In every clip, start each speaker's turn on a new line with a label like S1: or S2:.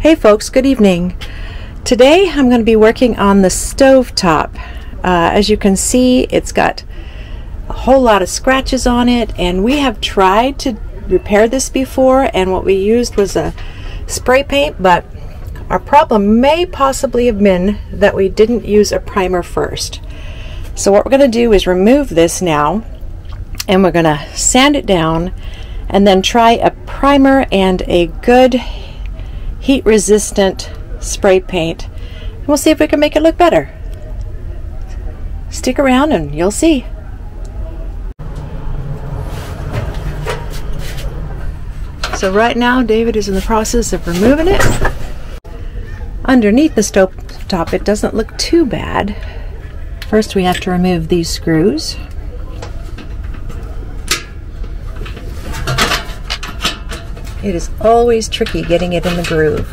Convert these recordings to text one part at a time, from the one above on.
S1: Hey folks, good evening. Today I'm going to be working on the stovetop. As you can see, it's got a whole lot of scratches on it, and we have tried to repair this before, and what we used was a spray paint, but our problem may possibly have been that we didn't use a primer first. So what we're going to do is remove this now, and we're going to sand it down and then try a primer and a good heat resistant spray paint, and we'll see if we can make it look better. Stick around and you'll see. So right now David is in the process of removing it. Underneath the stovetop it doesn't look too bad. First we have to remove these screws. It is always tricky getting it in the groove.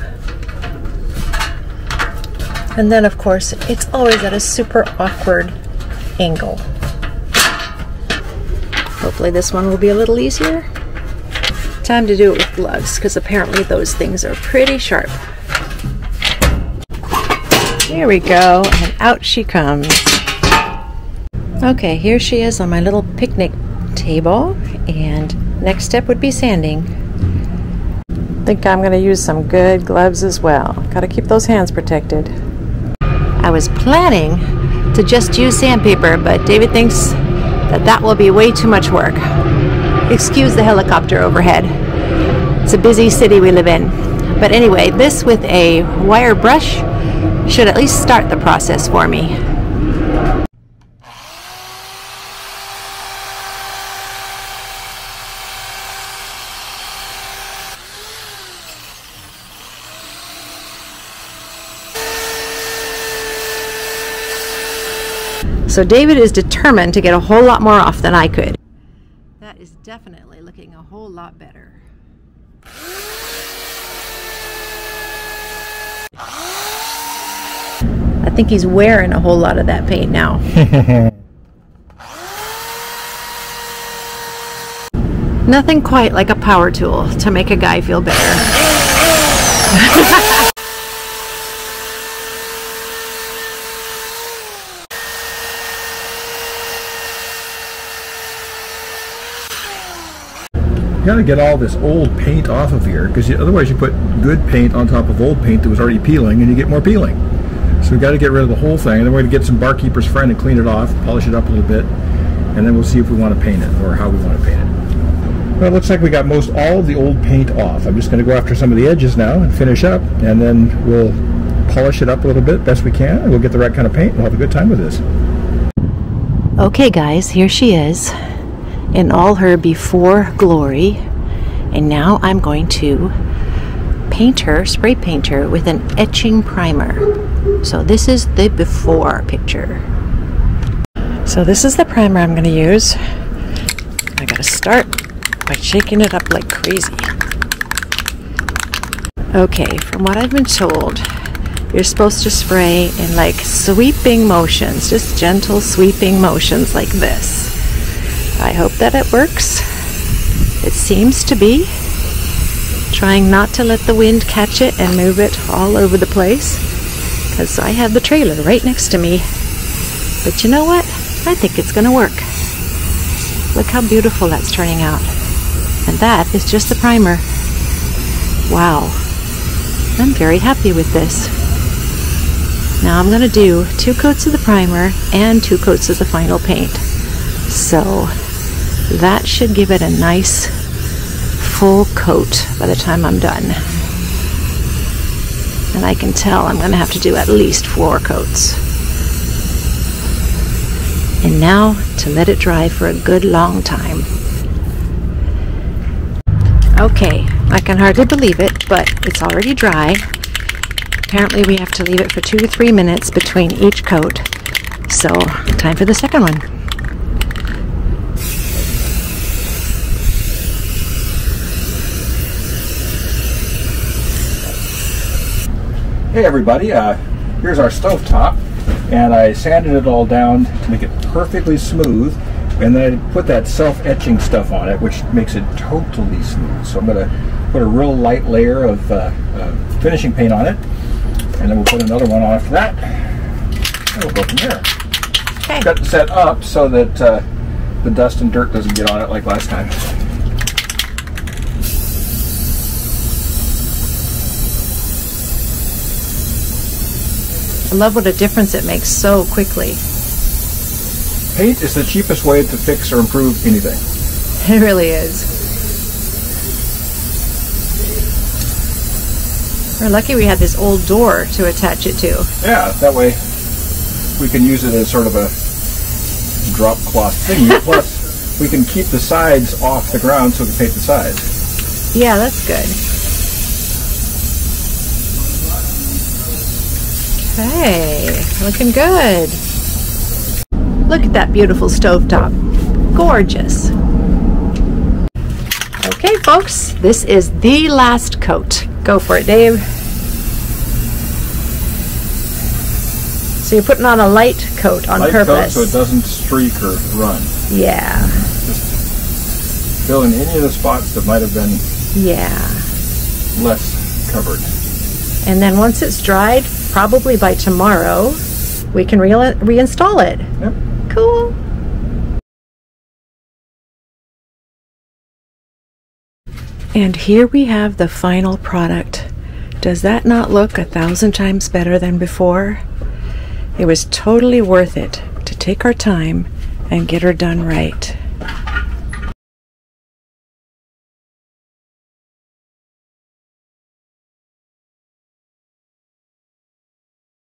S1: And then of course it's always at a super awkward angle. Hopefully this one will be a little easier. Time to do it with gloves, because apparently those things are pretty sharp. Here we go, and out she comes. Okay, here she is on my little picnic table, and next step would be sanding. I think I'm going to use some good gloves as well. Got to keep those hands protected. I was planning to just use sandpaper, but David thinks that that will be way too much work. Excuse the helicopter overhead. It's a busy city we live in. But anyway, this with a wire brush should at least start the process for me. So David is determined to get a whole lot more off than I could. That is definitely looking a whole lot better. I think he's wearing a whole lot of that paint now. Nothing quite like a power tool to make a guy feel better.
S2: You gotta get all this old paint off of here, because otherwise you put good paint on top of old paint that was already peeling and you get more peeling. So we got to get rid of the whole thing, and then we're going to get some barkeeper's friend and clean it off, polish it up a little bit, and then we'll see if we want to paint it or how we want to paint it. Well, it looks like we got most all of the old paint off. I'm just going to go after some of the edges now and finish up, and then we'll polish it up a little bit best we can, and we'll get the right kind of paint and we'll have a good time with this.
S1: Okay guys, here she is in all her before glory, and now I'm going to paint her, spray paint her with an etching primer. So this is the before picture. So this is the primer I'm going to use. I gotta start by shaking it up like crazy. Okay, from what I've been told, you're supposed to spray in like sweeping motions, just gentle sweeping motions like this. I hope that it works. It seems to be. Trying not to let the wind catch it and move it all over the place, because I have the trailer right next to me. But you know what? I think it's going to work. Look how beautiful that's turning out. And that is just the primer. Wow. I'm very happy with this. Now I'm going to do 2 coats of the primer and 2 coats of the final paint. So that should give it a nice full coat by the time I'm done. And I can tell I'm going to have to do at least 4 coats. And now to let it dry for a good long time. Okay, I can hardly believe it, but it's already dry. Apparently we have to leave it for 2 to 3 minutes between each coat. So time for the second one.
S2: Hey everybody, here's our stovetop, and I sanded it all down to make it perfectly smooth, and then I put that self-etching stuff on it, which makes it totally smooth. So I'm going to put a real light layer of finishing paint on it, and then we'll put another one on after that, and we'll go from there.
S1: Okay.
S2: Got it set up so that the dust and dirt doesn't get on it like last time.
S1: I love what a difference it makes so quickly.
S2: Paint is the cheapest way to fix or improve anything.
S1: It really is. We're lucky we had this old door to attach it to.
S2: Yeah, that way we can use it as sort of a drop cloth thing. Plus, we can keep the sides off the ground so we can paint the sides.
S1: Yeah, that's good. Okay, looking good. Look at that beautiful stovetop. Gorgeous. Okay, folks, this is the last coat. Go for it, Dave. So you're putting on a light coat on
S2: light
S1: purpose.
S2: Coat so it doesn't streak or run.
S1: Yeah.
S2: Just fill in any of the spots that might have been less covered.
S1: And then once it's dried, probably by tomorrow, we can reinstall it.
S2: Yep.
S1: Cool. And here we have the final product. Does that not look 1,000 times better than before? It was totally worth it to take our time and get her done right.